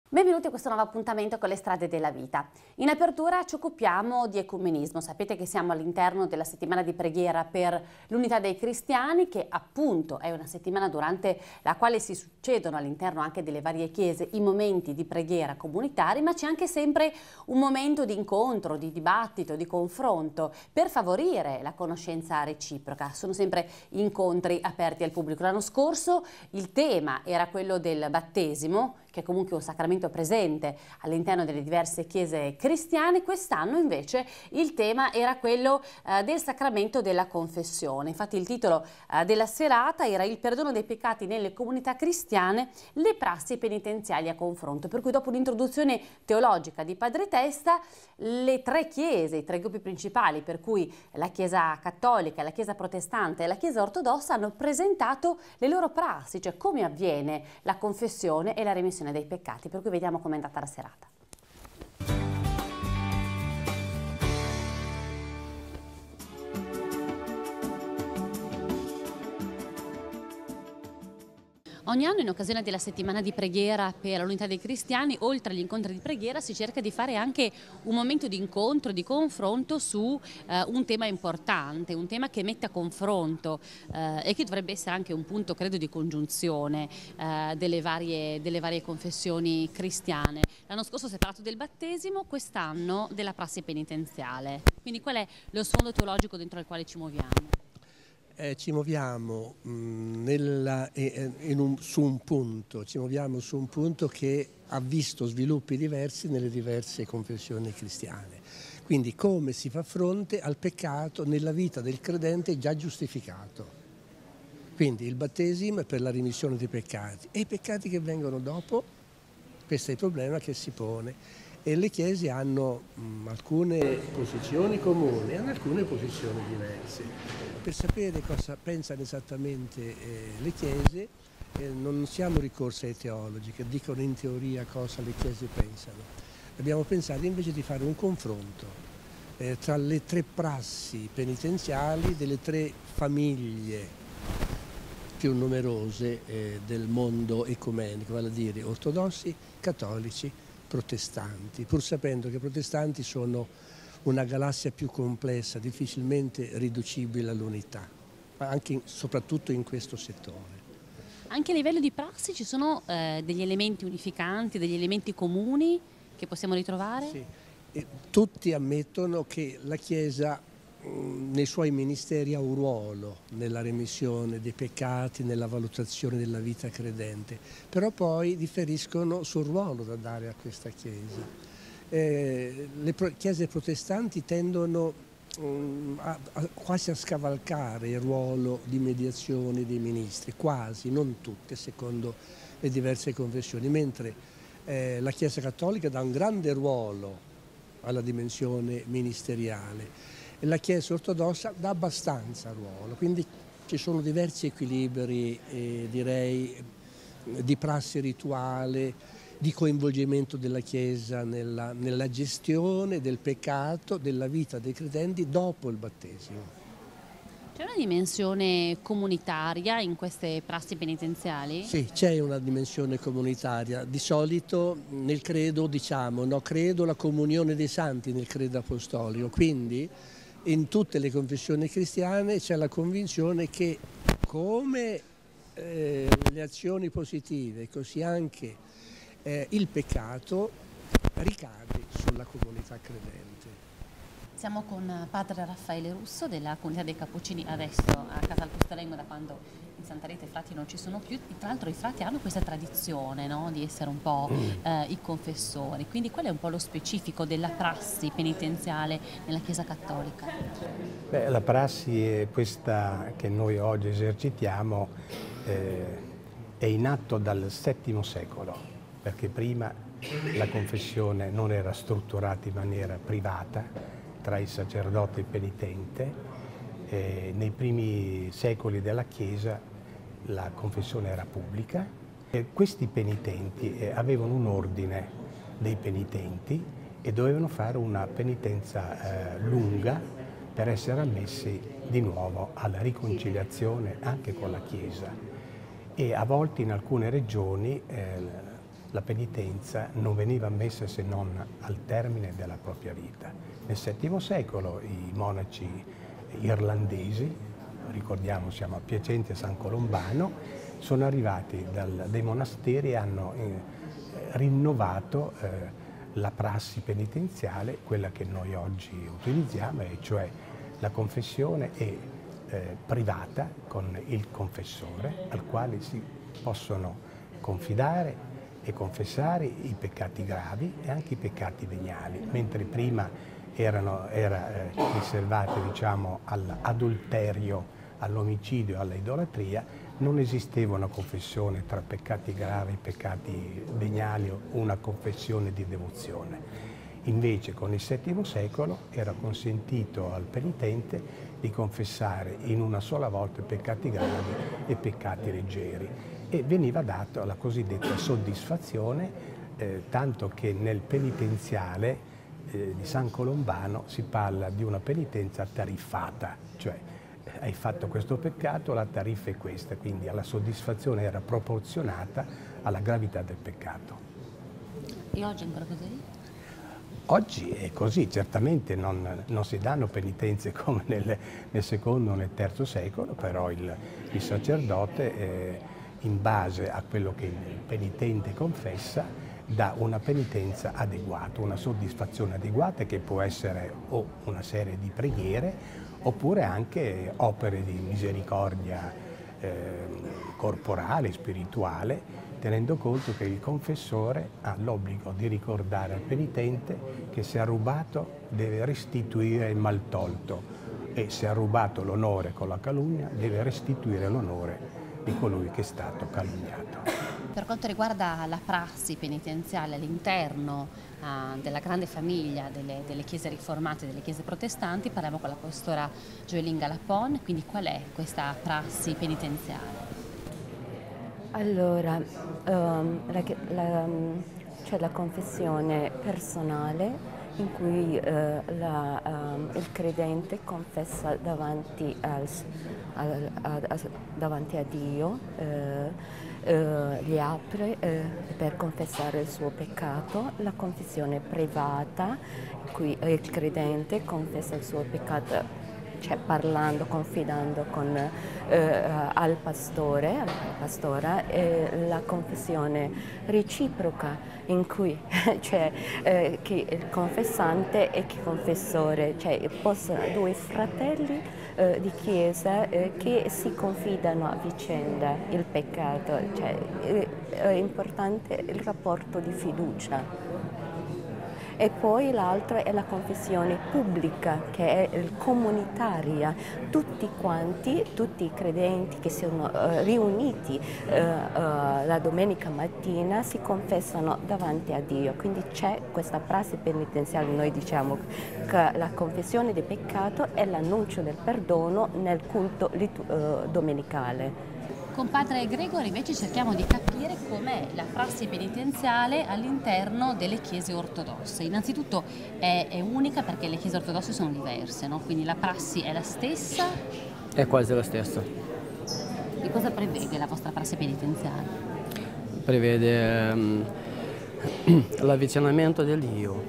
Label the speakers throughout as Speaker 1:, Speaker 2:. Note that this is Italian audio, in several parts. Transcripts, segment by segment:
Speaker 1: Benvenuti a questo nuovo appuntamento con le strade della vita. In apertura ci occupiamo di ecumenismo. Sapete che siamo all'interno della settimana di preghiera per l'unità dei cristiani, che appunto è una settimana durante la quale si succedono all'interno anche delle varie chiese i momenti di preghiera comunitari, ma c'è anche sempre un momento di incontro, di dibattito, di confronto per favorire la conoscenza reciproca. Sono sempre incontri aperti al pubblico. L'anno scorso il tema era quello del battesimo, che è comunque un sacramento presente all'interno delle diverse chiese cristiane. Quest'anno invece il tema era quello del sacramento della confessione. Infatti il titolo della serata era il perdono dei peccati nelle comunità cristiane, le prassi penitenziali a confronto. Per cui dopo un'introduzione teologica di Padre Testa, le tre chiese, i tre gruppi principali, per cui la Chiesa cattolica, la Chiesa protestante e la Chiesa ortodossa, hanno presentato le loro prassi, cioè come avviene la confessione e la remissione dei peccati, per cui vediamo com'è andata la serata. Ogni anno, in occasione della settimana di preghiera per l'unità dei cristiani, oltre agli incontri di preghiera, si cerca di fare anche un momento di incontro, di confronto su un tema importante, un tema che mette a confronto e che dovrebbe essere anche un punto, credo, di congiunzione delle varie confessioni cristiane. L'anno scorso si è parlato del battesimo, quest'anno della prassi penitenziale. Quindi qual è lo sfondo teologico dentro il quale ci muoviamo?
Speaker 2: Ci muoviamo su un punto che ha visto sviluppi diversi nelle diverse confessioni cristiane. Quindi come si fa fronte al peccato nella vita del credente già giustificato. Quindi il battesimo è per la remissione dei peccati e i peccati che vengono dopo, questo è il problema che si pone. E le chiese hanno alcune posizioni comuni e alcune posizioni diverse. Per sapere cosa pensano esattamente le chiese non siamo ricorsi ai teologi che dicono in teoria cosa le chiese pensano. Abbiamo pensato invece di fare un confronto tra le tre prassi penitenziali delle tre famiglie più numerose del mondo ecumenico, vale a dire ortodossi, cattolici, protestanti, pur sapendo che i protestanti sono una galassia più complessa, difficilmente riducibile all'unità, ma soprattutto in questo settore.
Speaker 1: Anche a livello di prassi ci sono degli elementi unificanti, degli elementi comuni che possiamo ritrovare?
Speaker 2: Sì. E tutti ammettono che la Chiesa nei suoi ministeri ha un ruolo nella remissione dei peccati, nella valutazione della vita credente, però poi differiscono sul ruolo da dare a questa Chiesa. Le chiese protestanti tendono quasi a scavalcare il ruolo di mediazione dei ministri, quasi, non tutte, secondo le diverse confessioni, mentre la Chiesa cattolica dà un grande ruolo alla dimensione ministeriale. La Chiesa ortodossa dà abbastanza ruolo, quindi ci sono diversi equilibri, direi, di prassi rituale, di coinvolgimento della Chiesa nella gestione del peccato, della vita dei credenti dopo il battesimo.
Speaker 1: C'è una dimensione comunitaria in queste prassi penitenziali?
Speaker 2: Sì, c'è una dimensione comunitaria. Di solito nel credo diciamo, no, credo la comunione dei santi nel credo apostolico, quindi in tutte le confessioni cristiane c'è la convinzione che come le azioni positive, così anche il peccato ricade sulla comunità credente.
Speaker 1: Siamo con padre Raffaele Russo della comunità dei Cappuccini, adesso a Casal Pusterlengo, da quando in Santa Rita i frati non ci sono più. Tra l'altro i frati hanno questa tradizione, no? Di essere un po' i confessori, quindi qual è un po' lo specifico della prassi penitenziale nella Chiesa cattolica?
Speaker 3: Beh, la prassi è questa che noi oggi esercitiamo, è in atto dal VII secolo, perché prima la confessione non era strutturata in maniera privata tra il sacerdote e il penitente. Nei primi secoli della Chiesa la confessione era pubblica e questi penitenti avevano un ordine dei penitenti e dovevano fare una penitenza lunga per essere ammessi di nuovo alla riconciliazione anche con la Chiesa. E a volte in alcune regioni la penitenza non veniva ammessa se non al termine della propria vita. Nel VII secolo i monaci irlandesi, ricordiamo siamo a Piacenza e San Colombano, sono arrivati dai monasteri e hanno rinnovato la prassi penitenziale, quella che noi oggi utilizziamo, e cioè la confessione è privata con il confessore, al quale si possono confidare e confessare i peccati gravi e anche i peccati veniali, mentre prima era riservata, diciamo, all'adulterio, all'omicidio, all'idolatria, non esisteva una confessione tra peccati gravi e peccati veniali o una confessione di devozione. Invece con il VII secolo era consentito al penitente di confessare in una sola volta peccati gravi e peccati leggeri e veniva data la cosiddetta soddisfazione, tanto che nel penitenziale di San Colombano si parla di una penitenza tariffata, cioè hai fatto questo peccato, la tariffa è questa, quindi la soddisfazione era proporzionata alla gravità del peccato.
Speaker 1: E oggi è ancora così?
Speaker 3: Oggi è così, certamente non si danno penitenze come nel secondo o nel terzo secolo, però il sacerdote, in base a quello che il penitente confessa, dà una penitenza adeguata, una soddisfazione adeguata che può essere o una serie di preghiere oppure anche opere di misericordia corporale, spirituale, tenendo conto che il confessore ha l'obbligo di ricordare al penitente che se ha rubato deve restituire il mal tolto e se ha rubato l'onore con la calunnia deve restituire l'onore di colui che è stato calunniato.
Speaker 1: Per quanto riguarda la prassi penitenziale all'interno della grande famiglia delle chiese riformate e delle chiese protestanti, parliamo con la questora Joelinga Lapon, quindi qual è questa prassi penitenziale?
Speaker 4: Allora, c'è la confessione personale in cui il credente confessa davanti a Dio, gli apre per confessare il suo peccato. La confessione privata in cui il credente confessa il suo peccato, cioè parlando, confidando al pastore, alla pastora, la confessione reciproca in cui c'è che il confessante e che confessore, cioè due fratelli di chiesa che si confidano a vicenda il peccato, cioè è importante il rapporto di fiducia. E poi l'altro è la confessione pubblica, che è comunitaria. Tutti quanti, tutti i credenti che sono riuniti la domenica mattina si confessano davanti a Dio. Quindi c'è questa prassi penitenziale, noi diciamo che la confessione del peccato è l'annuncio del perdono nel culto domenicale.
Speaker 1: Con padre Gregori invece cerchiamo di capire com'è la prassi penitenziale all'interno delle chiese ortodosse. Innanzitutto è unica perché le chiese ortodosse sono diverse, no? Quindi la prassi è la stessa?
Speaker 5: È quasi la stessa.
Speaker 1: E cosa prevede la vostra prassi penitenziale?
Speaker 5: Prevede l'avvicinamento di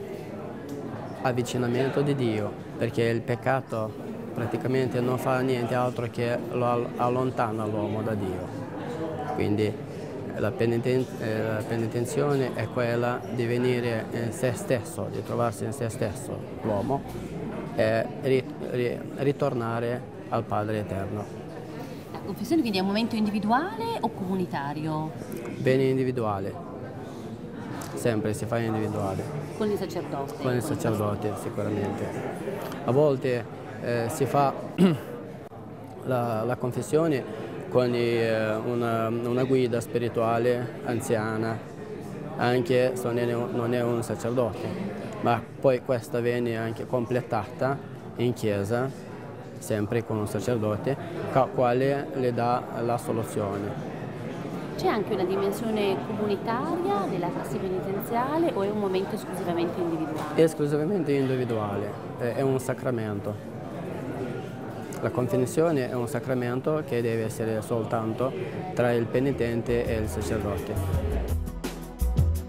Speaker 5: Dio, perché il peccato praticamente non fa niente altro che lo allontana l'uomo da Dio. Quindi la penitenzione è quella di venire in se stesso, di trovarsi in se stesso l'uomo e ritornare al Padre Eterno.
Speaker 1: La confessione quindi è un momento individuale o comunitario?
Speaker 5: Bene individuale, sempre si fa individuale. Con il sacerdote? Con il sacerdote sicuramente. A volte si fa la confessione con una guida spirituale anziana, anche se non è un sacerdote, ma poi questa viene anche completata in chiesa, sempre con un sacerdote, quale le dà la soluzione.
Speaker 1: C'è anche una dimensione comunitaria della prassi penitenziale o è un momento esclusivamente individuale?
Speaker 5: È esclusivamente individuale, è un sacramento. La confessione è un sacramento che deve essere soltanto tra il penitente e il sacerdote.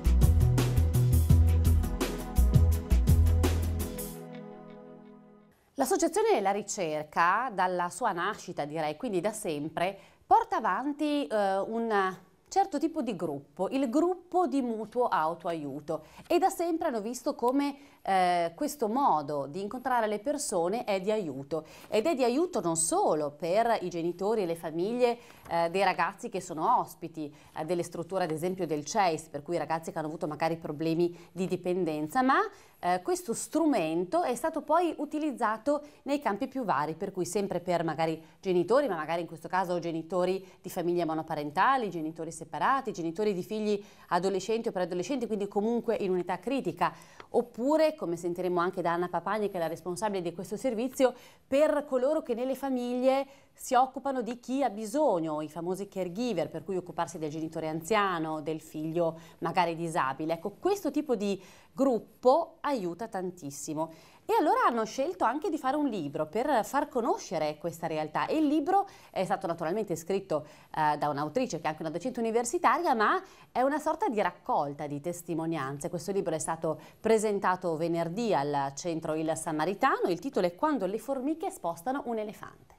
Speaker 1: L'associazione La Ricerca, dalla sua nascita direi, quindi da sempre, porta avanti un certo tipo di gruppo, il gruppo di mutuo autoaiuto, e da sempre hanno visto come questo modo di incontrare le persone è di aiuto, ed è di aiuto non solo per i genitori e le famiglie dei ragazzi che sono ospiti delle strutture, ad esempio del CEIS, per cui i ragazzi che hanno avuto magari problemi di dipendenza, ma questo strumento è stato poi utilizzato nei campi più vari, per cui sempre per magari genitori, ma magari in questo caso genitori di famiglie monoparentali, genitori separati, genitori di figli adolescenti o preadolescenti, quindi comunque in unità critica, oppure, come sentiremo anche da Anna Papagni, che è la responsabile di questo servizio, per coloro che nelle famiglie si occupano di chi ha bisogno, i famosi caregiver, per cui occuparsi del genitore anziano, del figlio magari disabile. Ecco, questo tipo di gruppo aiuta tantissimo. E allora hanno scelto anche di fare un libro per far conoscere questa realtà, e il libro è stato naturalmente scritto da un'autrice che è anche una docente universitaria, ma è una sorta di raccolta di testimonianze. Questo libro è stato presentato venerdì al centro Il Samaritano, il titolo è Quando le formiche spostano un elefante.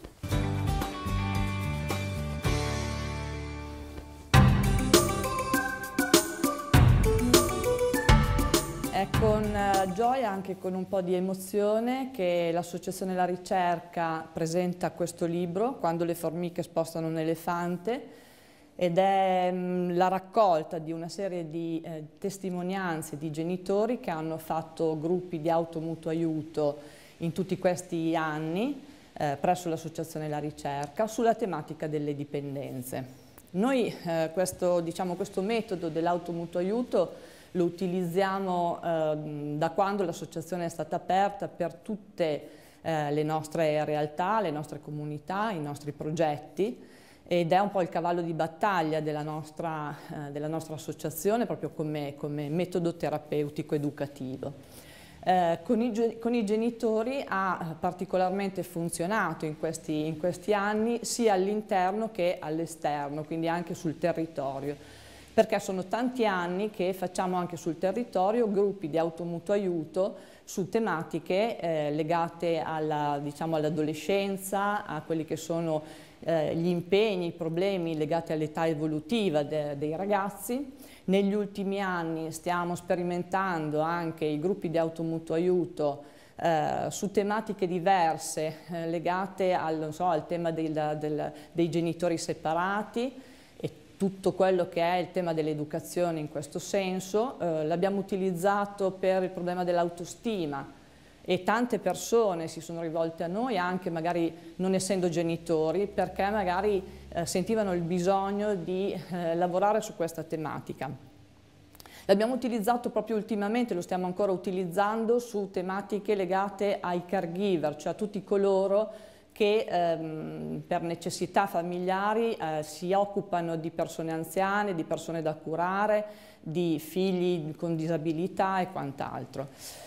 Speaker 6: È con gioia, anche con un po' di emozione, che l'Associazione La Ricerca presenta questo libro, Quando le formiche spostano un elefante, ed è la raccolta di una serie di testimonianze di genitori che hanno fatto gruppi di automutuo aiuto in tutti questi anni presso l'Associazione La Ricerca sulla tematica delle dipendenze. Noi questo metodo dell'automutuo aiuto lo utilizziamo da quando l'associazione è stata aperta per tutte le nostre realtà, le nostre comunità, i nostri progetti, ed è un po' il cavallo di battaglia della nostra associazione, proprio come metodo terapeutico educativo. Con i genitori ha particolarmente funzionato in questi anni, sia all'interno che all'esterno, quindi anche sul territorio, perché sono tanti anni che facciamo anche sul territorio gruppi di automutuo aiuto su tematiche legate all'adolescenza, a quelli che sono gli impegni, i problemi legati all'età evolutiva dei ragazzi. Negli ultimi anni stiamo sperimentando anche i gruppi di automutuo aiuto su tematiche diverse legate al tema dei genitori separati, tutto quello che è il tema dell'educazione in questo senso. L'abbiamo utilizzato per il problema dell'autostima, e tante persone si sono rivolte a noi, anche magari non essendo genitori, perché magari sentivano il bisogno di lavorare su questa tematica. L'abbiamo utilizzato proprio ultimamente, lo stiamo ancora utilizzando su tematiche legate ai caregiver, cioè a tutti coloro che per necessità familiari si occupano di persone anziane, di persone da curare, di figli con disabilità e quant'altro.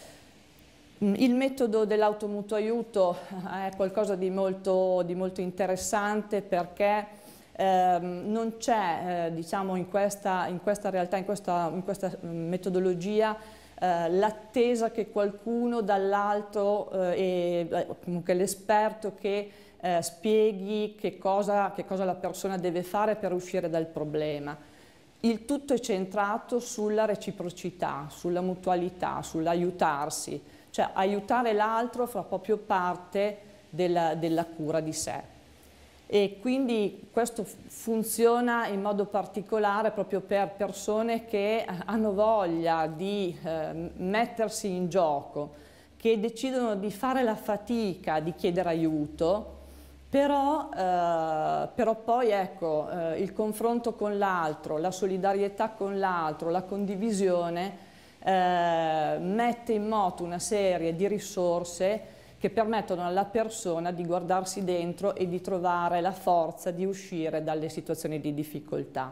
Speaker 6: Il metodo dell'automutuo aiuto è qualcosa di molto interessante, perché non c'è in questa realtà, in questa metodologia, l'attesa che qualcuno dall'alto, comunque l'esperto, che spieghi che cosa la persona deve fare per uscire dal problema. Il tutto è centrato sulla reciprocità, sulla mutualità, sull'aiutarsi, cioè aiutare l'altro fa proprio parte della cura di sé. E quindi questo funziona in modo particolare proprio per persone che hanno voglia di mettersi in gioco, che decidono di fare la fatica di chiedere aiuto, però poi ecco, il confronto con l'altro, la solidarietà con l'altro, la condivisione mette in moto una serie di risorse che permettono alla persona di guardarsi dentro e di trovare la forza di uscire dalle situazioni di difficoltà.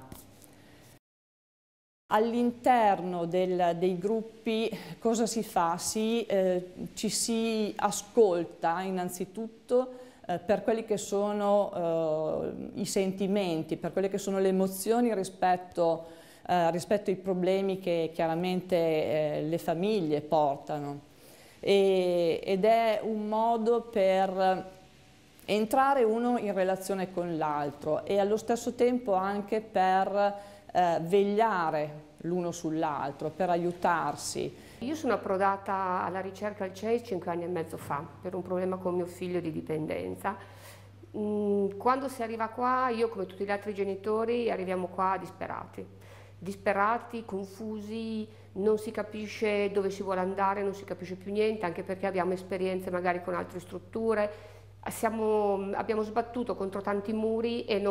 Speaker 6: All'interno dei gruppi cosa si fa? Ci si ascolta innanzitutto per quelli che sono i sentimenti, per quelle che sono le emozioni rispetto ai problemi che chiaramente le famiglie portano. ed è un modo per entrare uno in relazione con l'altro e allo stesso tempo anche per vegliare l'uno sull'altro, per aiutarsi.
Speaker 7: Io sono approdata alla ricerca al CEI 5 anni e mezzo fa per un problema con mio figlio di dipendenza. Quando si arriva qua, io come tutti gli altri genitori arriviamo qua disperati, confusi, non si capisce dove si vuole andare, non si capisce più niente, anche perché abbiamo esperienze magari con altre strutture. Abbiamo sbattuto contro tanti muri e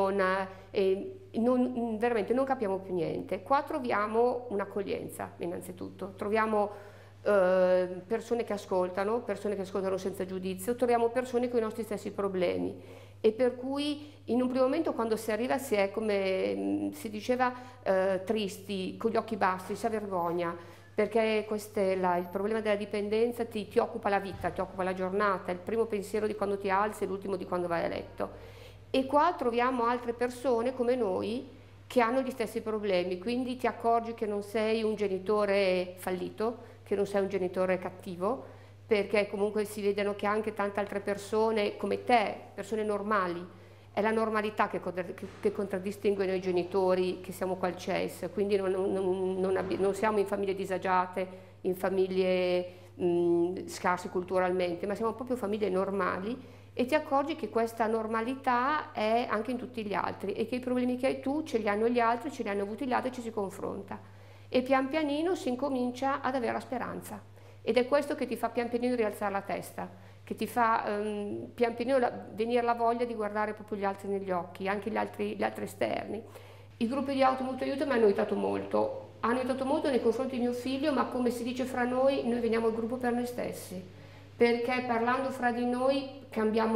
Speaker 7: veramente non capiamo più niente. Qua troviamo un'accoglienza innanzitutto, troviamo persone che ascoltano senza giudizio, troviamo persone con i nostri stessi problemi e per cui in un primo momento quando si arriva si è, come si diceva, tristi, con gli occhi bassi, si ha vergogna. Perché questo è il problema della dipendenza, ti occupa la vita, ti occupa la giornata, è il primo pensiero di quando ti alzi e l'ultimo di quando vai a letto. E qua troviamo altre persone come noi che hanno gli stessi problemi, quindi ti accorgi che non sei un genitore fallito, che non sei un genitore cattivo, perché comunque si vedono che anche tante altre persone come te, persone normali, è la normalità che contraddistingue noi genitori che siamo qua al CES, quindi non siamo in famiglie disagiate, in famiglie scarse culturalmente, ma siamo proprio famiglie normali e ti accorgi che questa normalità è anche in tutti gli altri e che i problemi che hai tu ce li hanno gli altri, ce li hanno avuti gli altri e ci si confronta. E pian pianino si incomincia ad avere la speranza ed è questo che ti fa pian pianino rialzare la testa, che ti fa pian pianino venire la voglia di guardare proprio gli altri negli occhi, anche gli altri esterni. I gruppi di automutuo aiuto mi hanno aiutato molto nei confronti di mio figlio, ma come si dice fra noi veniamo al gruppo per noi stessi, perché parlando fra di noi, cambiando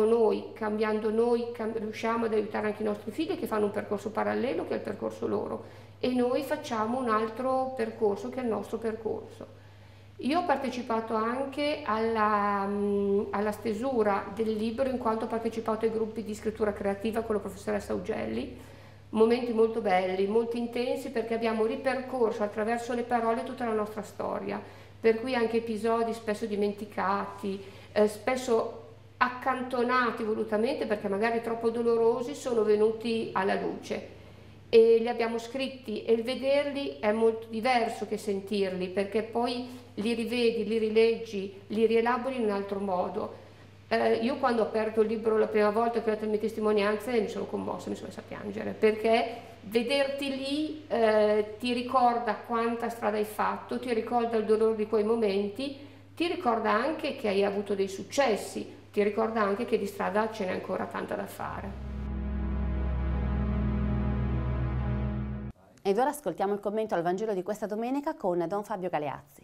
Speaker 7: noi riusciamo ad aiutare anche i nostri figli che fanno un percorso parallelo che è il percorso loro e noi facciamo un altro percorso che è il nostro percorso. Io ho partecipato anche alla stesura del libro in quanto ho partecipato ai gruppi di scrittura creativa con la professoressa Augelli, momenti molto belli, molto intensi perché abbiamo ripercorso attraverso le parole tutta la nostra storia, per cui anche episodi spesso dimenticati, spesso accantonati volutamente perché magari troppo dolorosi sono venuti alla luce. E li abbiamo scritti e il vederli è molto diverso che sentirli perché poi li rivedi, li rileggi, li rielabori in un altro modo. Io quando ho aperto il libro la prima volta che ho letto le mie testimonianze mi sono commossa, mi sono messa a piangere perché vederti lì ti ricorda quanta strada hai fatto, ti ricorda il dolore di quei momenti, ti ricorda anche che hai avuto dei successi, ti ricorda anche che di strada ce n'è ancora tanta da fare.
Speaker 1: Ed ora ascoltiamo il commento al Vangelo di questa domenica con Don Fabio Galeazzi.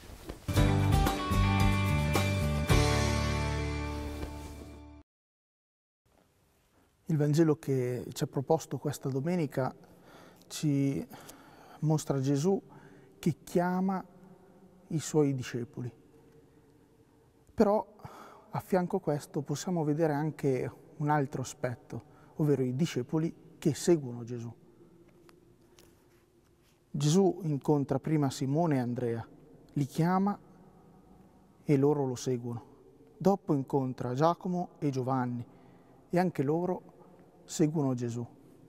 Speaker 8: Il Vangelo che ci ha proposto questa domenica ci mostra Gesù che chiama i suoi discepoli. Però a fianco a questo possiamo vedere anche un altro aspetto, ovvero i discepoli che seguono Gesù. Gesù incontra prima Simone e Andrea, li chiama e loro lo seguono. Dopo incontra Giacomo e Giovanni e anche loro seguono Gesù.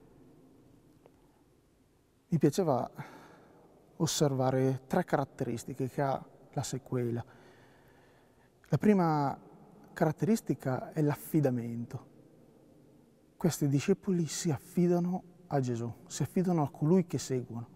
Speaker 8: Mi piaceva osservare 3 caratteristiche che ha la sequela. La prima caratteristica è l'affidamento. Questi discepoli si affidano a Gesù, si affidano a colui che seguono.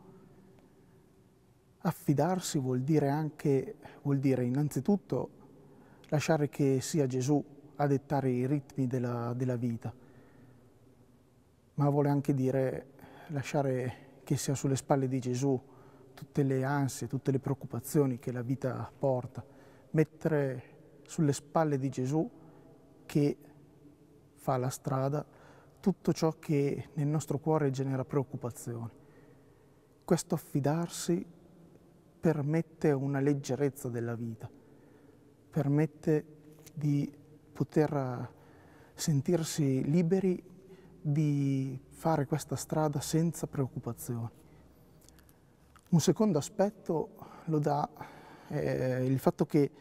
Speaker 8: Affidarsi vuol dire innanzitutto lasciare che sia Gesù a dettare i ritmi della vita, ma vuole anche dire lasciare che sia sulle spalle di Gesù tutte le ansie, tutte le preoccupazioni che la vita porta, mettere sulle spalle di Gesù che fa la strada tutto ciò che nel nostro cuore genera preoccupazione. Questo affidarsi permette una leggerezza della vita, permette di poter sentirsi liberi di fare questa strada senza preoccupazioni. Un secondo aspetto lo dà il fatto che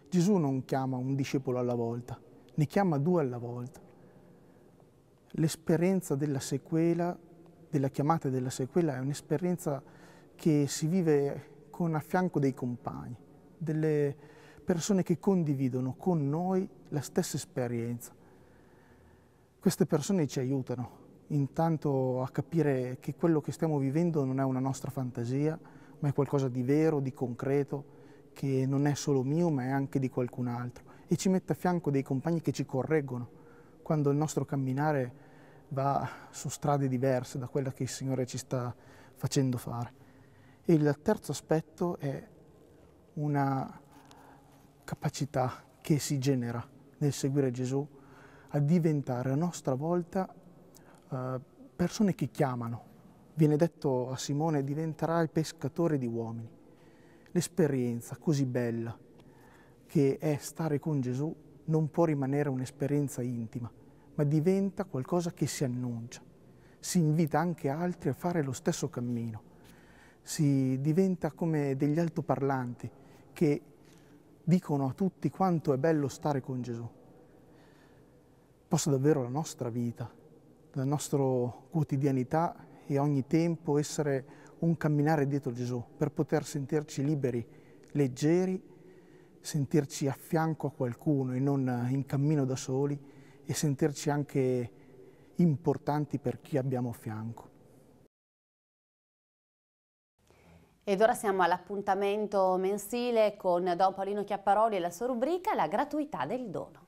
Speaker 8: Gesù non chiama un discepolo alla volta, ne chiama 2 alla volta. L'esperienza della sequela, della chiamata della sequela, è un'esperienza che si vive a fianco dei compagni, delle persone che condividono con noi la stessa esperienza. Queste persone ci aiutano intanto a capire che quello che stiamo vivendo non è una nostra fantasia, ma è qualcosa di vero, di concreto, che non è solo mio, ma è anche di qualcun altro. E ci mette a fianco dei compagni che ci correggono quando il nostro camminare va su strade diverse da quella che il Signore ci sta facendo fare. E il terzo aspetto è una capacità che si genera nel seguire Gesù a diventare a nostra volta persone che chiamano. Viene detto a Simone: diventerai pescatore di uomini. L'esperienza così bella che è stare con Gesù non può rimanere un'esperienza intima, ma diventa qualcosa che si annuncia. Si invita anche altri a fare lo stesso cammino. Si diventa come degli altoparlanti che dicono a tutti quanto è bello stare con Gesù. Possa davvero la nostra vita, la nostra quotidianità e ogni tempo essere un camminare dietro Gesù per poter sentirci liberi, leggeri, sentirci a fianco a qualcuno e non in cammino da soli, e sentirci anche importanti per chi abbiamo a fianco.
Speaker 1: Ed ora siamo all'appuntamento mensile con Don Paolino Chiapparoli e la sua rubrica La gratuità del dono.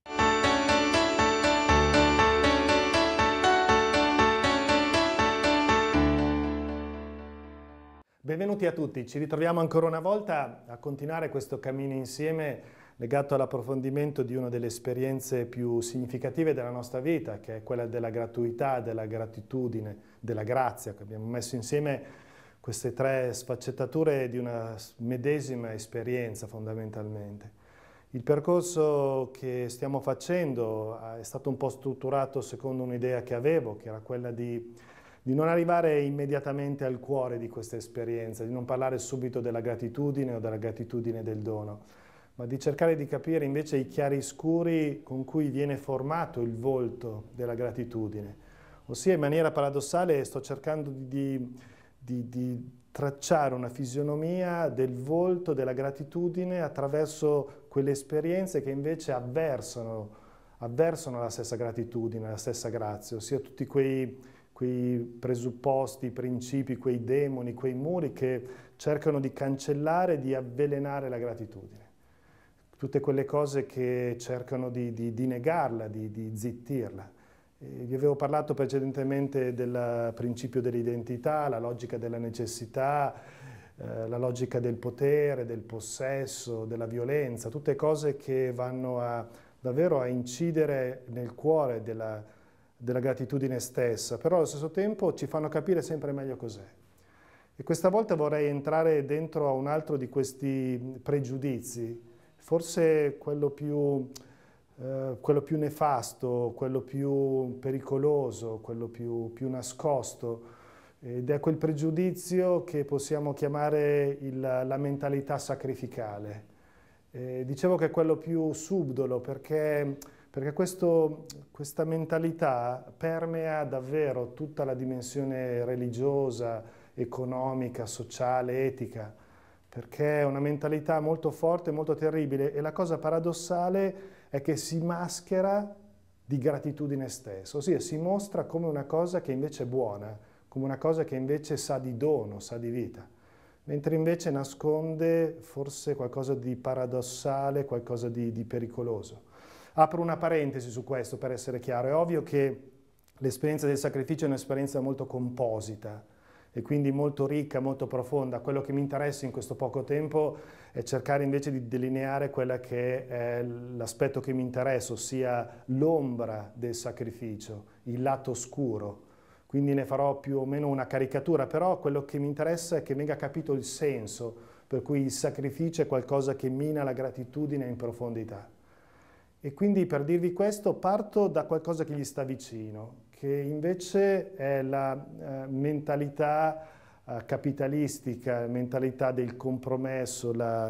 Speaker 9: Benvenuti a tutti, ci ritroviamo ancora una volta a continuare questo cammino insieme legato all'approfondimento di una delle esperienze più significative della nostra vita, che è quella della gratuità, della gratitudine, della grazia, che abbiamo messo insieme queste 3 sfaccettature di una medesima esperienza fondamentalmente. Il percorso che stiamo facendo è stato un po' strutturato secondo un'idea che avevo, che era quella di non arrivare immediatamente al cuore di questa esperienza, di non parlare subito della gratitudine o della gratitudine del dono, ma di cercare di capire invece i chiaroscuri con cui viene formato il volto della gratitudine. Ossia, in maniera paradossale, sto cercando di tracciare una fisionomia del volto della gratitudine attraverso quelle esperienze che invece avversano la stessa gratitudine, la stessa grazia, ossia tutti quei presupposti, i principi, quei demoni, quei muri che cercano di cancellare, di avvelenare la gratitudine. Tutte quelle cose che cercano di negarla, di zittirla. Vi avevo parlato precedentemente del principio dell'identità, la logica della necessità, la logica del potere, del possesso, della violenza, tutte cose che vanno davvero a incidere nel cuore della gratitudine stessa, però allo stesso tempo ci fanno capire sempre meglio cos'è. E questa volta vorrei entrare dentro a un altro di questi pregiudizi, forse quello più nefasto, quello più pericoloso, quello più nascosto, ed è quel pregiudizio che possiamo chiamare la mentalità sacrificale. Dicevo che è quello più subdolo perché questa mentalità permea davvero tutta la dimensione religiosa, economica, sociale, etica, perché è una mentalità molto forte, molto terribile, e la cosa paradossale è che si maschera di gratitudine stessa, ossia si mostra come una cosa che invece è buona, come una cosa che invece sa di dono, sa di vita, mentre invece nasconde forse qualcosa di paradossale, qualcosa di pericoloso. Apro una parentesi su questo per essere chiaro. È ovvio che l'esperienza del sacrificio è un'esperienza molto composita e quindi molto ricca, molto profonda. Quello che mi interessa in questo poco tempo è cercare invece di delineare quella che è l'aspetto che mi interessa, ossia l'ombra del sacrificio, il lato oscuro. Quindi ne farò più o meno una caricatura, però quello che mi interessa è che venga capito il senso, per cui il sacrificio è qualcosa che mina la gratitudine in profondità. E quindi per dirvi questo parto da qualcosa che gli sta vicino, che invece è la mentalità capitalistica, mentalità del compromesso, la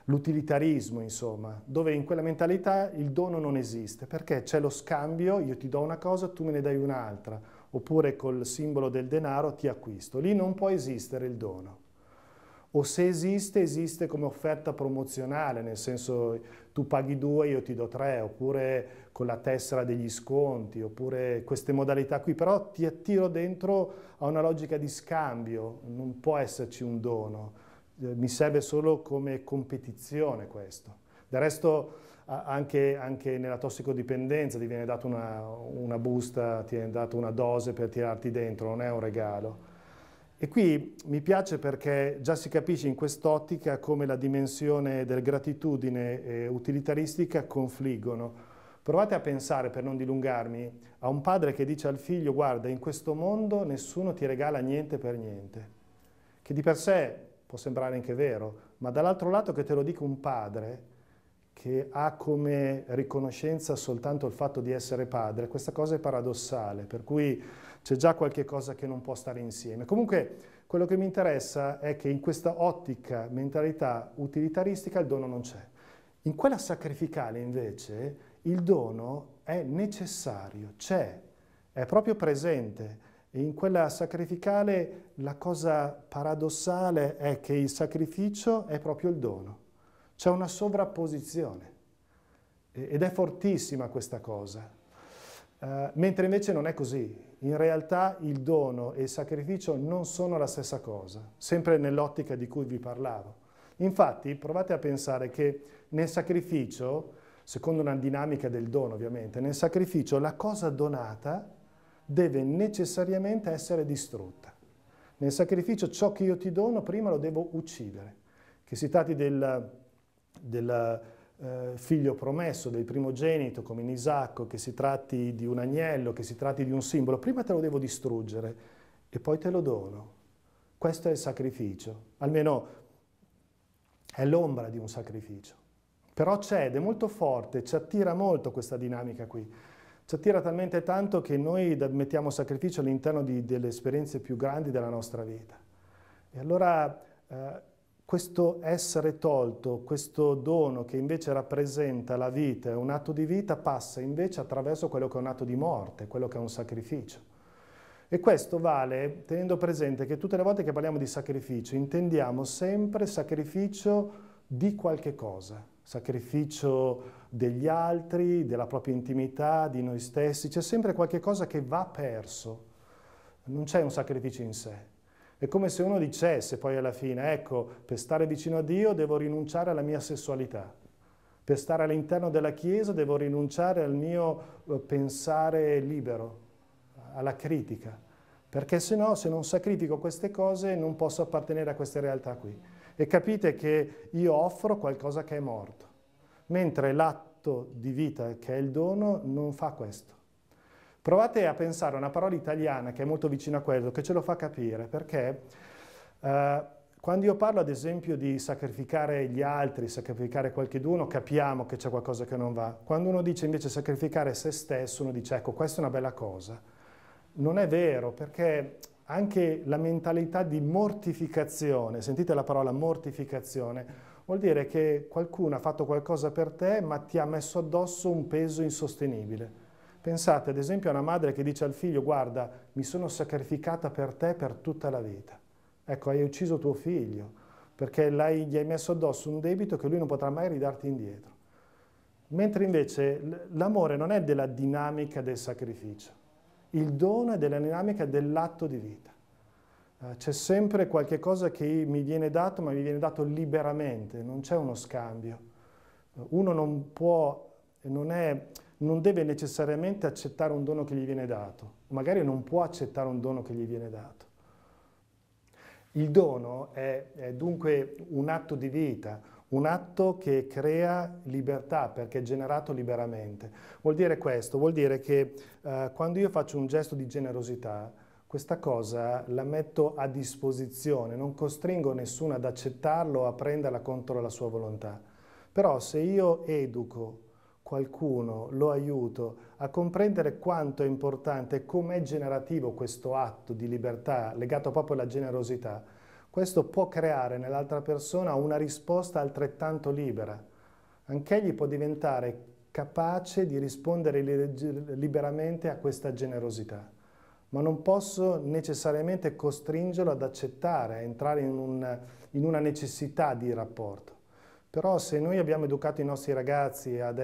Speaker 9: l'utilitarismo, insomma, dove in quella mentalità il dono non esiste, perché c'è lo scambio, io ti do una cosa, tu me ne dai un'altra, oppure col simbolo del denaro ti acquisto. Lì non può esistere il dono. O se esiste, esiste come offerta promozionale, nel senso tu paghi 2, io ti do 3, oppure con la tessera degli sconti, oppure queste modalità qui, però ti attiro dentro a una logica di scambio, non può esserci un dono, mi serve solo come competizione questo. Del resto anche nella tossicodipendenza ti viene data una busta, ti viene data una dose per tirarti dentro, non è un regalo. E qui mi piace perché già si capisce in quest'ottica come la dimensione del gratitudine e utilitaristica confliggono. Provate a pensare, per non dilungarmi, a un padre che dice al figlio: guarda, in questo mondo nessuno ti regala niente per niente, che di per sé può sembrare anche vero, ma dall'altro lato che te lo dica un padre che ha come riconoscenza soltanto il fatto di essere padre, questa cosa è paradossale, per cui c'è già qualche cosa che non può stare insieme. Comunque quello che mi interessa è che in questa ottica, mentalità utilitaristica, il dono non c'è. In quella sacrificale invece il dono è necessario, c'è, è proprio presente. E in quella sacrificale la cosa paradossale è che il sacrificio è proprio il dono. C'è una sovrapposizione ed è fortissima questa cosa. Mentre invece non è così. In realtà il dono e il sacrificio non sono la stessa cosa, sempre nell'ottica di cui vi parlavo. Infatti provate a pensare che nel sacrificio, secondo una dinamica del dono ovviamente, nel sacrificio la cosa donata deve necessariamente essere distrutta. Nel sacrificio ciò che io ti dono prima lo devo uccidere. Che si tratti del figlio promesso, del primogenito come in Isacco, che si tratti di un agnello, che si tratti di un simbolo, prima te lo devo distruggere e poi te lo dono. Questo è il sacrificio, almeno è l'ombra di un sacrificio. Però c'è ed è molto forte, ci attira molto questa dinamica qui. Ci attira talmente tanto che noi mettiamo sacrificio all'interno delle esperienze più grandi della nostra vita. E allora questo essere tolto, questo dono che invece rappresenta la vita, è un atto di vita, passa invece attraverso quello che è un atto di morte, quello che è un sacrificio. E questo vale tenendo presente che tutte le volte che parliamo di sacrificio intendiamo sempre sacrificio di qualche cosa, sacrificio degli altri, della propria intimità, di noi stessi, c'è sempre qualche cosa che va perso, non c'è un sacrificio in sé. È come se uno dicesse poi alla fine, ecco, per stare vicino a Dio devo rinunciare alla mia sessualità, per stare all'interno della Chiesa devo rinunciare al mio pensare libero, alla critica, perché se no, se non sacrifico queste cose non posso appartenere a queste realtà qui. E capite che io offro qualcosa che è morto, mentre l'atto di vita che è il dono non fa questo. Provate a pensare a una parola italiana che è molto vicina a quello, che ce lo fa capire, perché quando io parlo ad esempio di sacrificare gli altri, sacrificare qualcheduno, capiamo che c'è qualcosa che non va. Quando uno dice invece sacrificare se stesso, uno dice ecco, questa è una bella cosa. Non è vero, perché anche la mentalità di mortificazione, sentite la parola mortificazione, vuol dire che qualcuno ha fatto qualcosa per te ma ti ha messo addosso un peso insostenibile. Pensate ad esempio a una madre che dice al figlio guarda, mi sono sacrificata per te per tutta la vita. Ecco, hai ucciso tuo figlio perché gli hai messo addosso un debito che lui non potrà mai ridarti indietro. Mentre invece l'amore non è della dinamica del sacrificio, il dono è della dinamica dell'atto di vita. C'è sempre qualche cosa che mi viene dato, ma mi viene dato liberamente, non c'è uno scambio. Uno non può, non deve necessariamente accettare un dono che gli viene dato, magari non può accettare un dono che gli viene dato. Il dono è dunque un atto di vita, un atto che crea libertà perché è generato liberamente. Vuol dire questo, vuol dire che quando io faccio un gesto di generosità, questa cosa la metto a disposizione, non costringo nessuno ad accettarlo o a prenderla contro la sua volontà. Però se io educo qualcuno, lo aiuto a comprendere quanto è importante e com'è generativo questo atto di libertà legato proprio alla generosità, questo può creare nell'altra persona una risposta altrettanto libera. Anch'egli può diventare capace di rispondere liberamente a questa generosità, ma non posso necessariamente costringerlo ad accettare, a entrare in una necessità di rapporto. Però se noi abbiamo educato i nostri ragazzi ad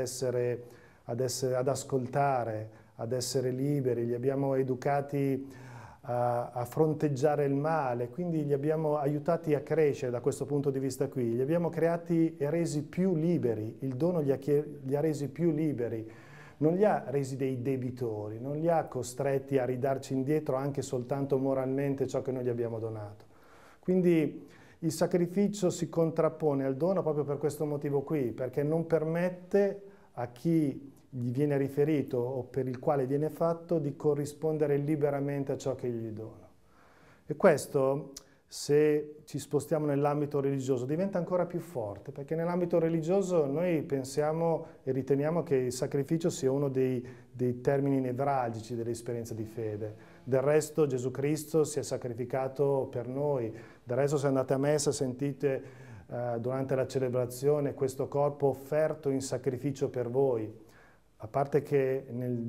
Speaker 9: ascoltare, ad essere liberi, li abbiamo educati a fronteggiare il male, quindi li abbiamo aiutati a crescere da questo punto di vista qui, li abbiamo creati e resi più liberi, il dono li ha resi più liberi, non li ha resi dei debitori, non li ha costretti a ridarci indietro anche soltanto moralmente ciò che noi gli abbiamo donato. Quindi il sacrificio si contrappone al dono proprio per questo motivo qui, perché non permette a chi gli viene riferito o per il quale viene fatto di corrispondere liberamente a ciò che gli dono. E questo, se ci spostiamo nell'ambito religioso, diventa ancora più forte, perché nell'ambito religioso noi pensiamo e riteniamo che il sacrificio sia uno dei termini nevralgici dell'esperienza di fede. Del resto Gesù Cristo si è sacrificato per noi, del resto se andate a messa sentite durante la celebrazione questo corpo offerto in sacrificio per voi. A parte che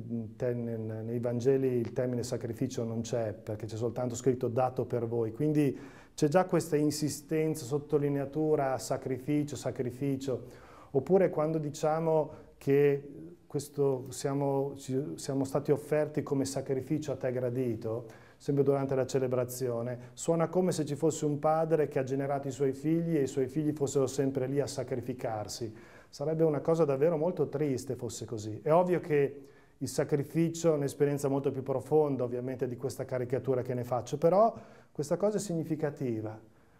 Speaker 9: nei Vangeli il termine sacrificio non c'è, perché c'è soltanto scritto dato per voi, quindi c'è già questa insistenza, sottolineatura, sacrificio, sacrificio, oppure quando diciamo che siamo stati offerti come sacrificio a te gradito, sempre durante la celebrazione, suona come se ci fosse un padre che ha generato i suoi figli e i suoi figli fossero sempre lì a sacrificarsi. Sarebbe una cosa davvero molto triste fosse così. È ovvio che il sacrificio è un'esperienza molto più profonda, ovviamente, di questa caricatura che ne faccio, però questa cosa è significativa.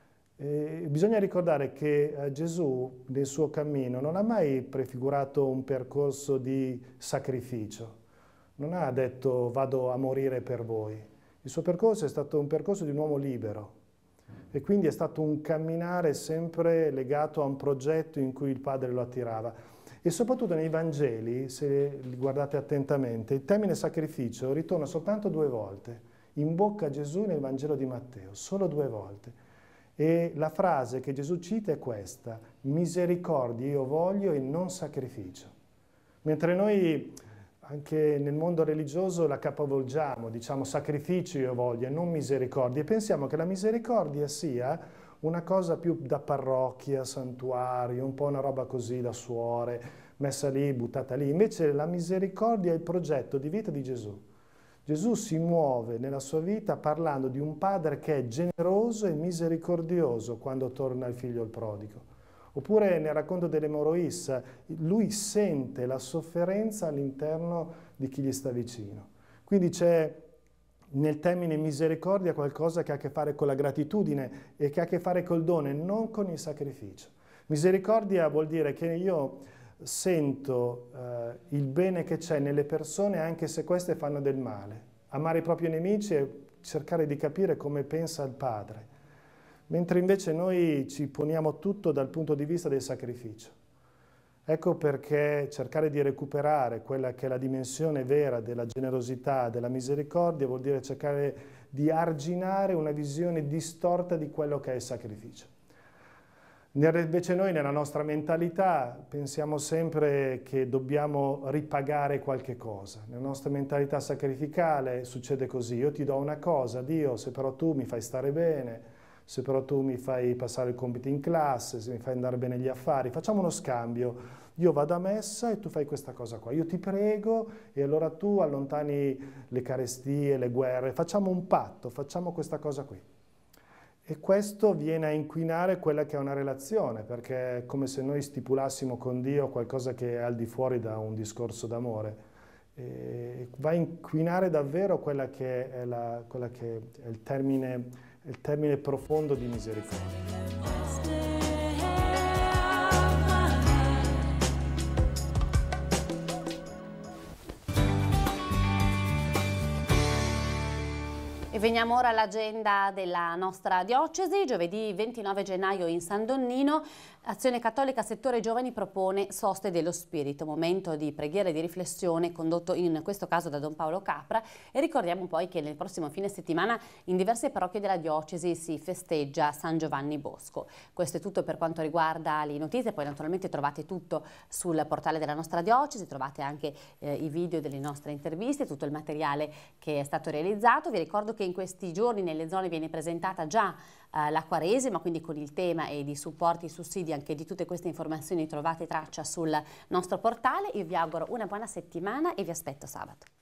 Speaker 9: Bisogna ricordare che Gesù, nel suo cammino, non ha mai prefigurato un percorso di sacrificio. Non ha detto vado a morire per voi. Il suo percorso è stato un percorso di un uomo libero. E quindi è stato un camminare sempre legato a un progetto in cui il Padre lo attirava. E soprattutto nei Vangeli, se li guardate attentamente, il termine sacrificio ritorna soltanto 2 volte. In bocca a Gesù nel Vangelo di Matteo, solo 2 volte. E la frase che Gesù cita è questa: misericordia io voglio e non sacrificio. Mentre noi anche nel mondo religioso la capovolgiamo, diciamo sacrificio io voglio e non misericordia, e pensiamo che la misericordia sia una cosa più da parrocchia, santuario, un po' una roba così da suore, messa lì, buttata lì. Invece la misericordia è il progetto di vita di Gesù. Gesù si muove nella sua vita parlando di un padre che è generoso e misericordioso quando torna il figlio il prodigo. Oppure nel racconto dell'Emoroissa, lui sente la sofferenza all'interno di chi gli sta vicino. Quindi c'è nel termine misericordia qualcosa che ha a che fare con la gratitudine e che ha a che fare col dono e non con il sacrificio. Misericordia vuol dire che io sento il bene che c'è nelle persone anche se queste fanno del male. Amare i propri nemici e cercare di capire come pensa il Padre. Mentre invece noi ci poniamo tutto dal punto di vista del sacrificio. Ecco perché cercare di recuperare quella che è la dimensione vera della generosità, della misericordia, vuol dire cercare di arginare una visione distorta di quello che è il sacrificio. Invece noi nella nostra mentalità pensiamo sempre che dobbiamo ripagare qualche cosa. Nella nostra mentalità sacrificale succede così: io ti do una cosa, Dio, se però tu mi fai stare bene, se però tu mi fai passare il compito in classe, se mi fai andare bene gli affari, facciamo uno scambio. Io vado a messa e tu fai questa cosa qua. Io ti prego e allora tu allontani le carestie, le guerre. Facciamo un patto, facciamo questa cosa qui. E questo viene a inquinare quella che è una relazione, perché è come se noi stipulassimo con Dio qualcosa che è al di fuori da un discorso d'amore. Va a inquinare davvero quella che è il termine profondo di misericordia.
Speaker 1: E Veniamo ora all'agenda della nostra diocesi. Giovedì 29 gennaio in San Donnino, Azione Cattolica Settore Giovani propone Soste dello Spirito, momento di preghiera e di riflessione condotto in questo caso da Don Paolo Capra, e ricordiamo poi che nel prossimo fine settimana in diverse parrocchie della diocesi si festeggia San Giovanni Bosco. Questo è tutto per quanto riguarda le notizie, poi naturalmente trovate tutto sul portale della nostra diocesi, trovate anche i video delle nostre interviste, tutto il materiale che è stato realizzato. Vi ricordo che in questi giorni nelle zone viene presentata già la Quaresima, quindi con il tema e di supporti, sussidi, anche di tutte queste informazioni trovate traccia sul nostro portale. Io vi auguro una buona settimana e vi aspetto sabato.